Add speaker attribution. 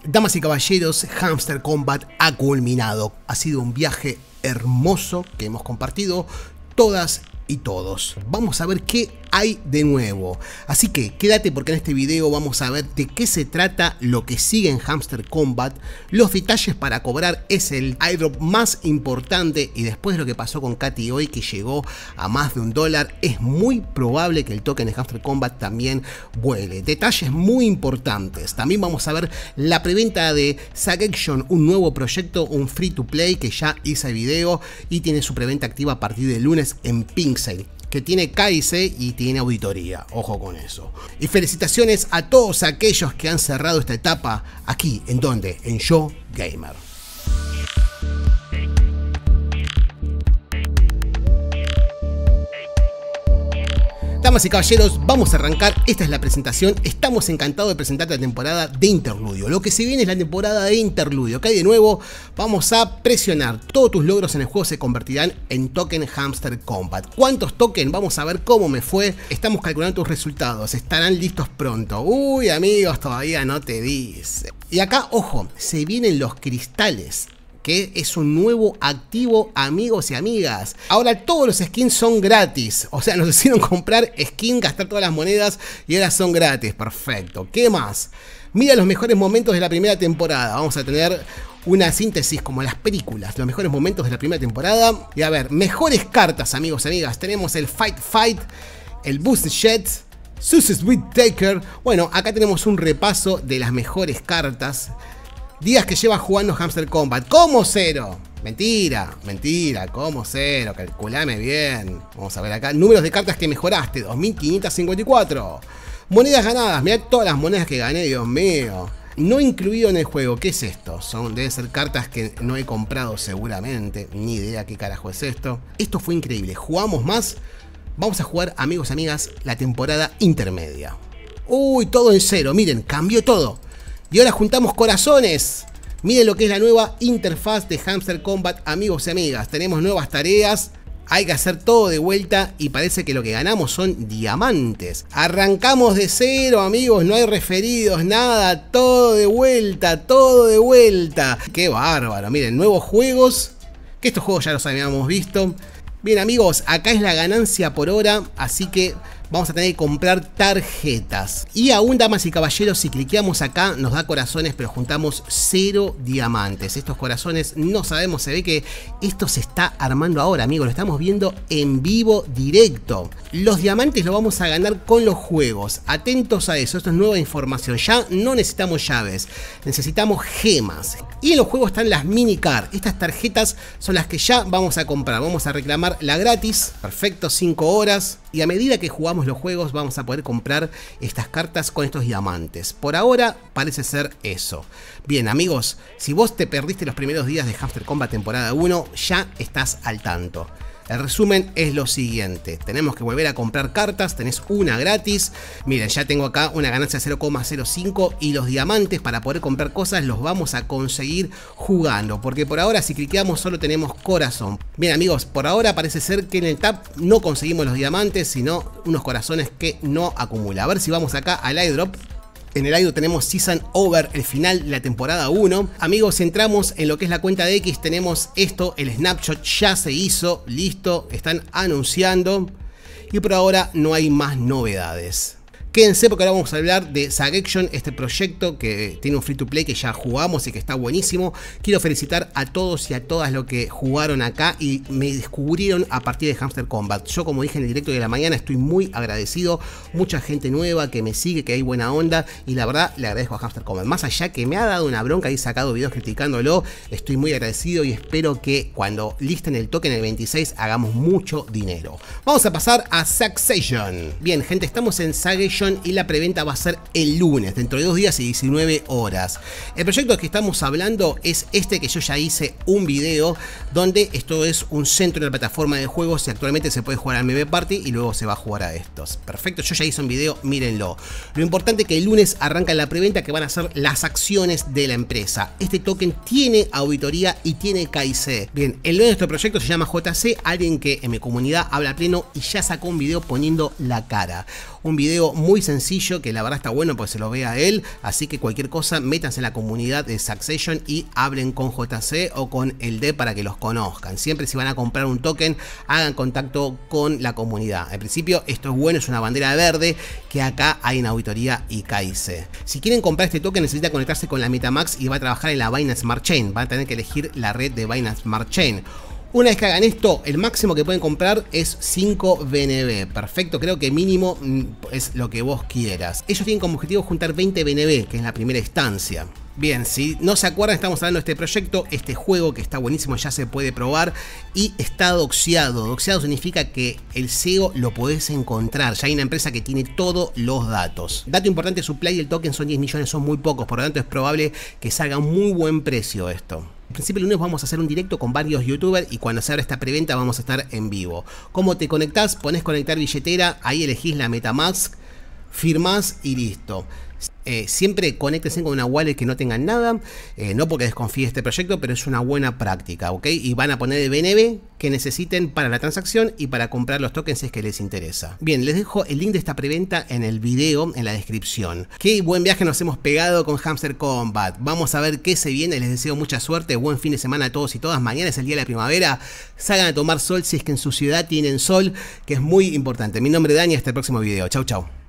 Speaker 1: Damas y caballeros, Hamster Kombat ha culminado. Ha sido un viaje hermoso que hemos compartido todas y todos. Vamos a ver qué hay de nuevo. Así que quédate porque en este video vamos a ver de qué se trata lo que sigue en Hamster Kombat, los detalles para cobrar es el airdrop más importante y después de lo que pasó con Katy hoy que llegó a más de $1, es muy probable que el token de Hamster Kombat también vuele. Detalles muy importantes. También vamos a ver la preventa de Sagection, un nuevo proyecto, un free to play que ya hice video y tiene su preventa activa a partir del lunes en Pixel, que tiene KIC y tiene auditoría, ojo con eso. Y felicitaciones a todos aquellos que han cerrado esta etapa aquí, ¿en dónde? En Yo Gamer. Damas y caballeros, vamos a arrancar. Esta es la presentación. Estamos encantados de presentarte la temporada de Interludio. Lo que se viene es la temporada de Interludio. ¿Qué hay de nuevo? Vamos a presionar. Todos tus logros en el juego se convertirán en token Hamster Kombat. ¿Cuántos tokens? Vamos a ver cómo me fue. Estamos calculando tus resultados. Estarán listos pronto. Uy, amigos, todavía no te dice. Y acá, ojo, se vienen los cristales, que es un nuevo activo, amigos y amigas. Ahora todos los skins son gratis. O sea, nos hicieron comprar skin, gastar todas las monedas y ahora son gratis. Perfecto. ¿Qué más? Mira los mejores momentos de la primera temporada. Vamos a tener una síntesis como las películas, los mejores momentos de la primera temporada. Y a ver, mejores cartas, amigos y amigas. Tenemos el Fight, el Boost Jet, Success with Taker. Bueno, acá tenemos un repaso de las mejores cartas. Días que llevas jugando Hamster Kombat. ¿Cómo cero? Mentira, ¿cómo cero? Calculame bien. Vamos a ver acá. Números de cartas que mejoraste. 2554. Monedas ganadas. Mirá todas las monedas que gané, Dios mío. No incluido en el juego. ¿Qué es esto? Deben ser cartas que no he comprado seguramente. Ni idea qué carajo es esto. Esto fue increíble. Jugamos más. Vamos a jugar, amigos y amigas, la temporada intermedia. Uy, todo en cero. Miren, cambió todo. Y ahora juntamos corazones. Miren lo que es la nueva interfaz de Hamster Kombat, amigos y amigas. Tenemos nuevas tareas. Hay que hacer todo de vuelta y parece que lo que ganamos son diamantes. Arrancamos de cero, amigos. No hay referidos, nada. Todo de vuelta, todo de vuelta. Qué bárbaro. Miren, nuevos juegos. Que estos juegos ya los habíamos visto. Bien, amigos, acá es la ganancia por hora. Así que vamos a tener que comprar tarjetas. Y aún, damas y caballeros, si cliqueamos acá nos da corazones, pero juntamos 0 diamantes. Estos corazones no sabemos, se ve que esto se está armando ahora, amigos. Lo estamos viendo en vivo, directo. Los diamantes los vamos a ganar con los juegos. Atentos a eso, esto es nueva información. Ya no necesitamos llaves, necesitamos gemas. Y en los juegos están las minicar. Estas tarjetas son las que ya vamos a comprar. Vamos a reclamar la gratis. Perfecto, 5 horas. Y a medida que jugamos los juegos vamos a poder comprar estas cartas con estos diamantes. Por ahora parece ser eso. Bien, amigos, si vos te perdiste los primeros días de Hamster Kombat temporada 1, ya estás al tanto. El resumen es lo siguiente. Tenemos que volver a comprar cartas. Tenés una gratis. Miren, ya tengo acá una ganancia de 0,05. Y los diamantes para poder comprar cosas los vamos a conseguir jugando. Porque por ahora si cliqueamos solo tenemos corazón. Bien, amigos, por ahora parece ser que en el tab no conseguimos los diamantes, sino unos corazones que no acumula. A ver si vamos acá al airdrop. En el airdrop tenemos Season Over, el final de la temporada 1. Amigos, entramos en lo que es la cuenta de X. Tenemos esto, el snapshot ya se hizo, listo, están anunciando. Y por ahora no hay más novedades. Quédense porque ahora vamos a hablar de Sagection, este proyecto que tiene un free to play que ya jugamos y que está buenísimo. Quiero felicitar a todos y a todas los que jugaron acá y me descubrieron a partir de Hamster Kombat. Yo, como dije en el directo de la mañana, estoy muy agradecido. Mucha gente nueva que me sigue, que hay buena onda y la verdad le agradezco a Hamster Kombat. Más allá que me ha dado una bronca y sacado videos criticándolo, estoy muy agradecido y espero que cuando listen el token el 26 hagamos mucho dinero. Vamos a pasar a Sagection. Bien, gente, estamos en Sagection y la preventa va a ser el lunes, dentro de 2 días y 19 horas. El proyecto que estamos hablando es este que yo ya hice un video, donde esto es un centro en la plataforma de juegos y actualmente se puede jugar al Meme Party y luego se va a jugar a estos. Perfecto, yo ya hice un video, mírenlo. Lo importante es que el lunes arranca la preventa, que van a ser las acciones de la empresa. Este token tiene auditoría y tiene KIC. Bien, el dueño de este proyecto se llama JC, alguien que en mi comunidad habla pleno y ya sacó un video poniendo la cara. un video muy sencillo que la verdad está bueno porque se lo ve a él, así que cualquier cosa métanse en la comunidad de Succession y hablen con JC o con el D para que los conozcan. Siempre si van a comprar un token hagan contacto con la comunidad. Al principio esto es bueno, es una bandera verde que acá hay en auditoría y KIC. Si quieren comprar este token necesita conectarse con la Metamask y va a trabajar en la Binance Smart Chain, van a tener que elegir la red de Binance Smart Chain. Una vez que hagan esto, el máximo que pueden comprar es 5 BNB. Perfecto, creo que mínimo es lo que vos quieras. Ellos tienen como objetivo juntar 20 BNB, que es la primera instancia. Bien, si no se acuerdan, estamos hablando de este proyecto, este juego que está buenísimo, ya se puede probar y está doxeado. Doxeado significa que el SEO lo podés encontrar, ya hay una empresa que tiene todos los datos. Dato importante, supply y el token son 10 millones, son muy pocos, por lo tanto es probable que salga a un muy buen precio esto. Al principio el lunes vamos a hacer un directo con varios youtubers y cuando se abra esta preventa vamos a estar en vivo. ¿Cómo te conectás? Ponés conectar billetera, ahí elegís la Metamask, firmás y listo. Siempre conéctense con una wallet que no tengan nada, no porque desconfíe de este proyecto, pero es una buena práctica, ¿ok? Y van a poner el BNB que necesiten para la transacción y para comprar los tokens si es que les interesa. Bien, les dejo el link de esta preventa en el video, en la descripción. Qué buen viaje nos hemos pegado con Hamster Combat. Vamos a ver qué se viene, les deseo mucha suerte, buen fin de semana a todos y todas. Mañana es el día de la primavera, salgan a tomar sol si es que en su ciudad tienen sol, que es muy importante. Mi nombre es Dani, hasta el próximo video. Chau, chau.